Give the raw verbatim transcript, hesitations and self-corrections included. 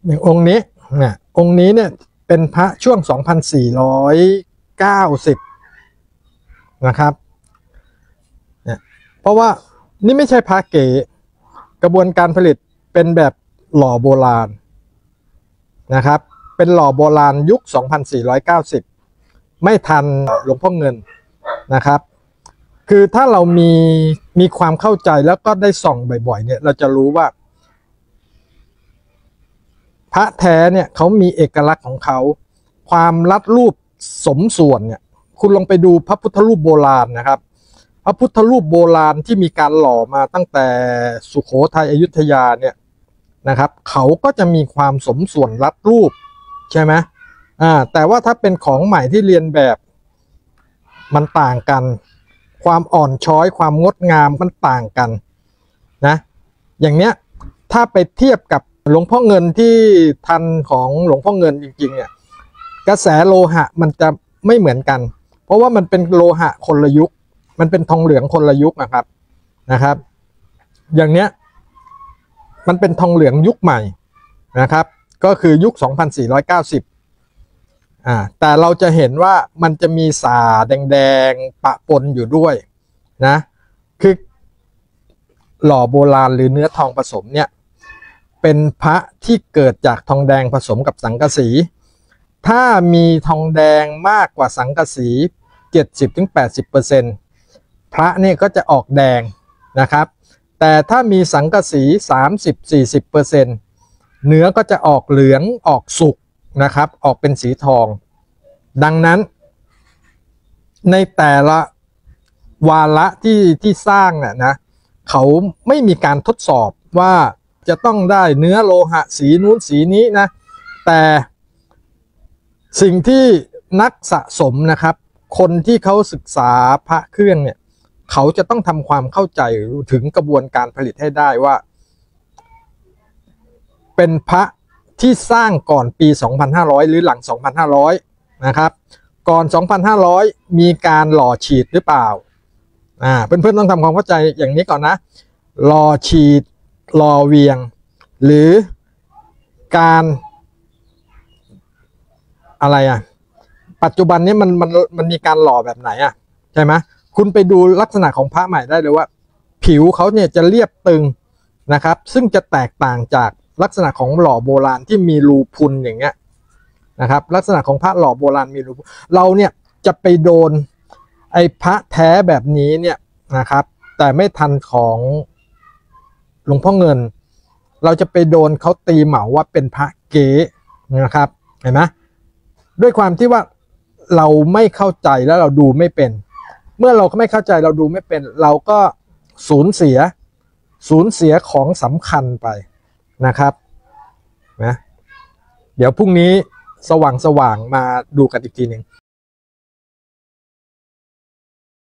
อย่างองค์นี้เนี่ยองค์นี้เนี่ยเป็นพระช่วงสองพันสี่ร้อยเก้าสิบนะครับเนี่ยเพราะว่านี่ไม่ใช่พระเก๋กระบวนการผลิตเป็นแบบหล่อโบราณนะครับเป็นหล่อโบราณยุคสองพันสี่ร้อยเก้าสิบไม่ทันหลวงพ่อเงินนะครับคือถ้าเรามีมีความเข้าใจแล้วก็ได้ส่องบ่อยๆเนี่ยเราจะรู้ว่าพระแท้เนี่ยเขามีเอกลักษณ์ของเขาความรัดรูปสมส่วนเนี่ยคุณลองไปดูพระพุทธรูปโบราณนะครับพระพุทธรูปโบราณที่มีการหล่อมาตั้งแต่สุโขทัยอยุธยาเนี่ยนะครับเขาก็จะมีความสมส่วนรัดรูปใช่ไหมอ่าแต่ว่าถ้าเป็นของใหม่ที่เรียนแบบมันต่างกันความอ่อนช้อยความงดงามมันต่างกันนะอย่างเนี้ยถ้าไปเทียบกับหลวงพ่อเงินที่ทันของหลวงพ่อเงินจริงๆเนี่ยกระแสโลหะมันจะไม่เหมือนกันเพราะว่ามันเป็นโลหะคนละยุคมันเป็นทองเหลืองคนละยุคนะครับนะครับอย่างเนี้ยมันเป็นทองเหลืองยุคใหม่นะครับก็คือยุคสองพันสี่ร้อยเก้าสิบอ่าแต่เราจะเห็นว่ามันจะมีสาแดงๆปะปนอยู่ด้วยนะคือหล่อโบราณหรือเนื้อทองผสมเนี่ยเป็นพระที่เกิดจากทองแดงผสมกับสังกะสีถ้ามีทองแดงมากกว่าสังกะสี เจ็ดสิบถึงแปดสิบเปอร์เซ็นต์ พระเนี่ยก็จะออกแดงนะครับแต่ถ้ามีสังกะสี สามสิบถึงสี่สิบเปอร์เซ็นต์ เนื้อก็จะออกเหลืองออกสุกนะครับออกเป็นสีทองดังนั้นในแต่ละวาระที่ที่สร้างน่ะนะเขาไม่มีการทดสอบว่าจะต้องได้เนื้อโลหะสีนู้นสีนี้นะแต่สิ่งที่นักสะสมนะครับคนที่เขาศึกษาพระเครื่องเนี่ยเขาจะต้องทำความเข้าใจถึงกระบวนการผลิตให้ได้ว่าเป็นพระที่สร้างก่อนปี สองพันห้าร้อย หรือหลัง สองพันห้าร้อย นะครับก่อน สองพันห้าร้อย มีการหล่อฉีดหรือเปล่าอ่าเพื่อนๆต้องทำความเข้าใจอย่างนี้ก่อนนะหล่อฉีดหล่อเวียงหรือการอะไรอ่ะปัจจุบันนี้มันมันมันมีการหล่อแบบไหนอ่ะใช่ไหมคุณไปดูลักษณะของพระใหม่ได้เลยว่าผิวเขาเนี่ยจะเรียบตึงนะครับซึ่งจะแตกต่างจากลักษณะของหล่อโบราณที่มีรูพุนอย่างเงี้ยนะครับลักษณะของพระหล่อโบราณมีรูเราเนี่ยจะไปโดนไอ้พระแท้แบบนี้เนี่ยนะครับแต่ไม่ทันของหลวงพ่อเงินเราจะไปโดนเขาตีเหมาว่าเป็นพระเก๋นะครับเห็นไหมด้วยความที่ว่าเราไม่เข้าใจแล้วเราดูไม่เป็นเมื่อเราไม่เข้าใจเราดูไม่เป็นเราก็สูญเสียสูญเสียของสำคัญไปนะครับนะเดี๋ยวพรุ่งนี้สว่างสว่างมาดูกันอีกทีหนึ่ง